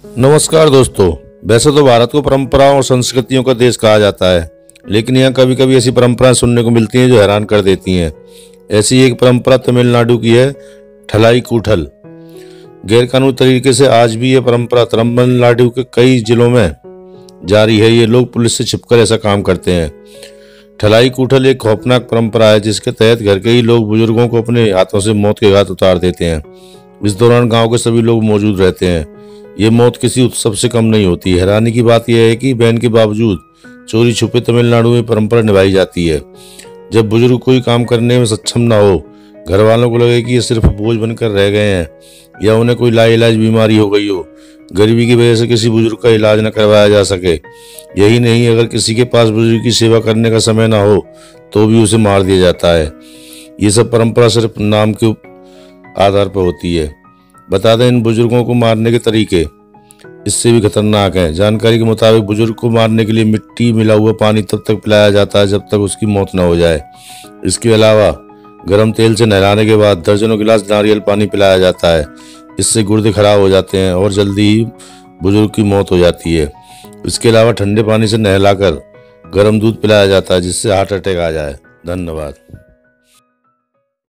नमस्कार दोस्तों। वैसे तो भारत को परंपराओं और संस्कृतियों का देश कहा जाता है, लेकिन यहाँ कभी कभी ऐसी परंपराएं सुनने को मिलती हैं जो हैरान कर देती हैं। ऐसी एक परंपरा तमिलनाडु की है, ठलाई कूठल। गैरकानूनी तरीके से आज भी यह परंपरा तमिलनाडु के कई जिलों में जारी है। ये लोग पुलिस से छिपकर ऐसा काम करते हैं। ठलाई कूठल एक खौफनाक परंपरा है जिसके तहत घर के ही लोग बुजुर्गों को अपने हाथों से मौत के घाट उतार देते हैं। इस दौरान गांव के सभी लोग मौजूद रहते हैं। ये मौत किसी उत्सव से कम नहीं होती। हैरानी की बात यह है कि बैन के बावजूद चोरी छुपे तमिलनाडु में परंपरा निभाई जाती है। जब बुजुर्ग कोई काम करने में सक्षम ना हो, घर वालों को लगे कि ये सिर्फ बोझ बनकर रह गए हैं या उन्हें कोई लाइलाज बीमारी हो गई हो, गरीबी की वजह से किसी बुजुर्ग का इलाज न करवाया जा सके, यही नहीं अगर किसी के पास बुजुर्ग की सेवा करने का समय ना हो तो भी उसे मार दिया जाता है। ये सब परंपरा सिर्फ नाम के आधार पर होती है। बता दें, इन बुजुर्गों को मारने के तरीके इससे भी खतरनाक हैं। जानकारी के मुताबिक बुजुर्ग को मारने के लिए मिट्टी मिला हुआ पानी तब तक पिलाया जाता है जब तक उसकी मौत न हो जाए। इसके अलावा गर्म तेल से नहलाने के बाद दर्जनों गिलास नारियल पानी पिलाया जाता है। इससे गुर्दे खराब हो जाते हैं और जल्दी ही बुजुर्ग की मौत हो जाती है। इसके अलावा ठंडे पानी से नहलाकर गर्म दूध पिलाया जाता है जिससे हार्ट अटैक आ जाए। धन्यवाद।